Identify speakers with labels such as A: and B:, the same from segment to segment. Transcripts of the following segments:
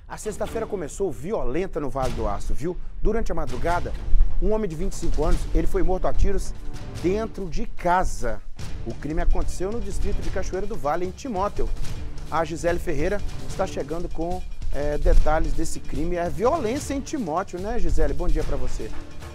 A: A sexta-feira começou violenta no Vale do Aço, viu? Durante a madrugada, um homem de 25 anos, ele foi morto a tiros dentro de casa. O crime aconteceu no distrito de Cachoeira do Vale, em Timóteo. A Gisele Ferreira está chegando com detalhes desse crime. É violência em Timóteo, né, Gisele? Bom dia para você.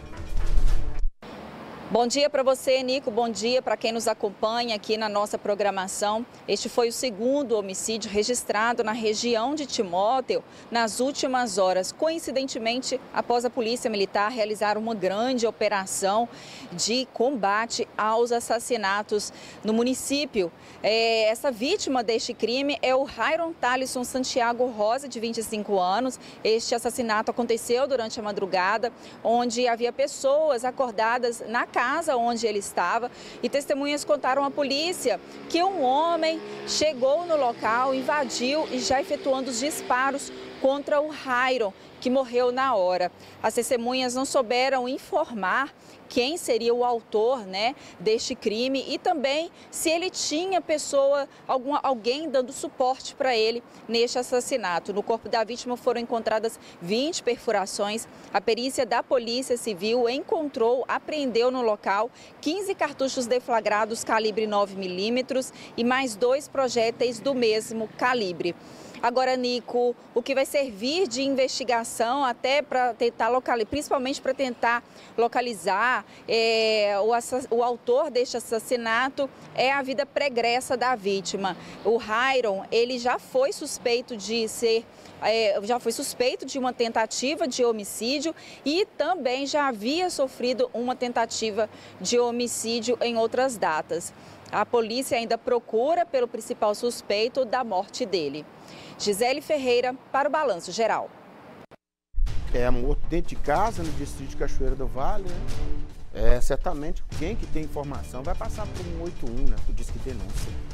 B: Bom dia para você, Nico. Bom dia para quem nos acompanha aqui na nossa programação. Este foi o segundo homicídio registrado na região de Timóteo nas últimas horas. Coincidentemente, após a Polícia Militar realizar uma grande operação de combate aos assassinatos no município. Essa vítima deste crime é o Rairon Thalisson Santiago Rosa, de 25 anos. Este assassinato aconteceu durante a madrugada, onde havia pessoas acordadas na casa onde ele estava, e testemunhas contaram à polícia que um homem chegou no local, invadiu e já efetuando os disparos contra o Rairon, que morreu na hora. As testemunhas não souberam informar quem seria o autor, deste crime e também se ele tinha alguém dando suporte para ele neste assassinato. No corpo da vítima foram encontradas 20 perfurações. A perícia da Polícia Civil apreendeu no local 15 cartuchos deflagrados calibre 9mm e mais 2 projéteis do mesmo calibre. Agora, Nico, o que vai servir de investigação até para tentar localizar, principalmente para tentar localizar o autor deste assassinato, é a vida pregressa da vítima. O Rairon, ele já foi suspeito de uma tentativa de homicídio e também já havia sofrido uma tentativa de homicídio em outras datas. A polícia ainda procura pelo principal suspeito da morte dele. Gisele Ferreira para o Balanço Geral.
A: Morto dentro de casa, no distrito de Cachoeira do Vale, né? Certamente quem que tem informação vai passar por um 181, né? Por Disque Denúncia.